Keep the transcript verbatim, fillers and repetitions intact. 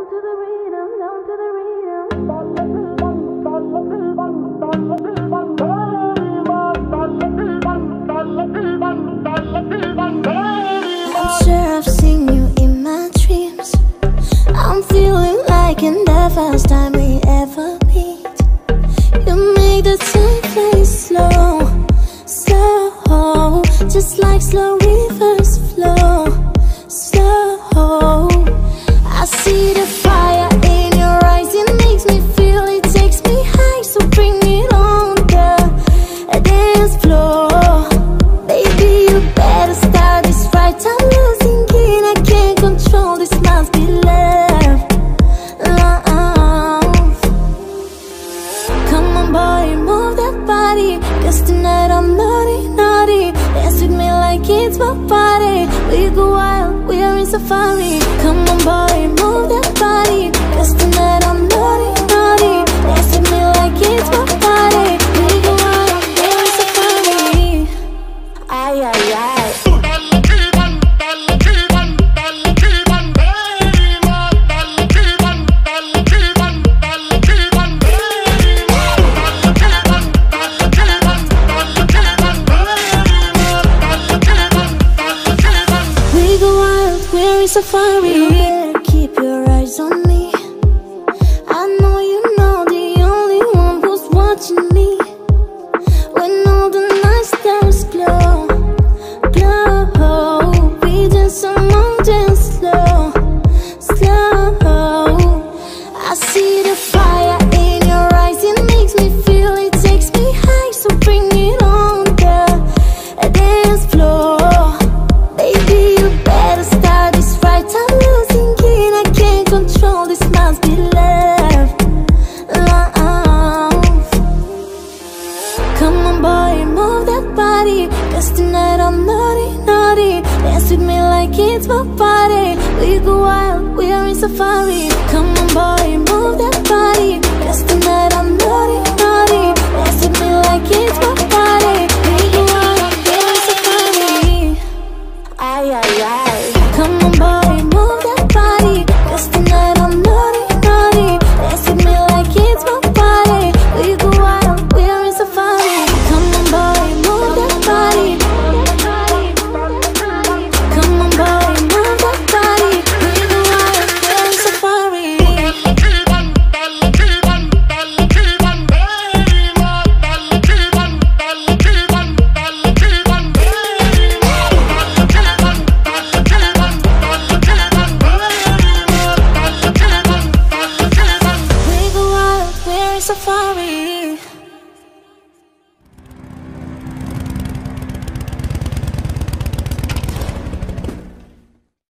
to the rhythm, down to the rhythm. I'm sure I've seen you in my dreams. I'm feeling like in the first time we ever meet. You make the time fly slow, slow, just like slow rivers flow, slow. I see the fire in your eyes, it makes me feel, it takes me high. So bring it on the dance floor. Baby, you better start this right. I'm losing it, I can't control this, must be love, love. Come on boy, move that body, cause tonight I'm naughty, naughty. Dance with me like it's my party. We go wild, we are in safari. Come on boy, move that body, cause tonight I'm naughty, naughty. Dance with me like it's my party. We go wild, we are in safari. Ay, ay, ay. Safari. You better keep your eyes on me. I know you know the only one who's watching me. When all the night stars glow, glow, we dance among dance slow, slow. I see the fire in your eyes, it makes me feel, it takes me high. So bring it on the dance floor. Baby, you better start this right. I'm losing it, I can't control this, must be love, love. Come on boy, move that body, cause tonight I'm naughty, naughty. Dance with me like it's my party. We go wild, we are in safari. Come on boy, move that body, cause tonight I'm naughty, naughty. Dance with me like it's my party. We go wild, we are in safari. Ay, ay, ay. Come on boy, move that body, cause tonight I'm naughty, naughty. Dance with me like it's my party. We go wild, we are in safari. Come on boy, move that body. Come on boy, move that body. We go wild, we are in safari. We go wild, we're in safari.